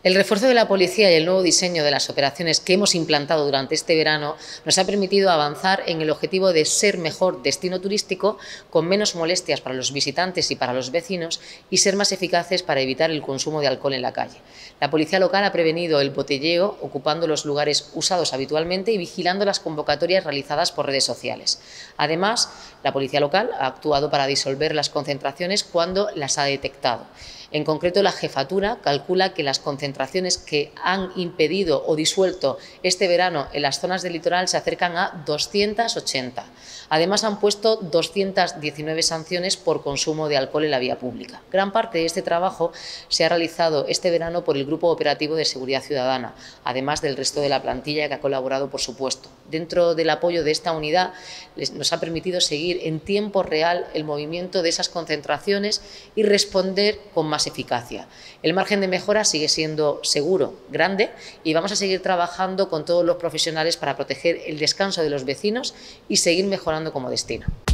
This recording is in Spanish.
El refuerzo de la policía y el nuevo diseño de las operaciones que hemos implantado durante este verano nos ha permitido avanzar en el objetivo de ser mejor destino turístico, con menos molestias para los visitantes y para los vecinos, y ser más eficaces para evitar el consumo de alcohol en la calle. La policía local ha prevenido el botelleo, ocupando los lugares usados habitualmente y vigilando las convocatorias realizadas por redes sociales. Además, la policía local ha actuado para disolver las concentraciones cuando las ha detectado. En concreto, la jefatura calcula que las concentraciones que han impedido o disuelto este verano en las zonas del litoral se acercan a 280. Además, han puesto 219 sanciones por consumo de alcohol en la vía pública. Gran parte de este trabajo se ha realizado este verano por el Grupo Operativo de Seguridad Ciudadana, además del resto de la plantilla que ha colaborado, por supuesto. Dentro del apoyo de esta unidad nos ha permitido seguir en tiempo real el movimiento de esas concentraciones y responder con más eficacia. El margen de mejora sigue siendo seguro, grande, y vamos a seguir trabajando con todos los profesionales para proteger el descanso de los vecinos y seguir mejorando como destino.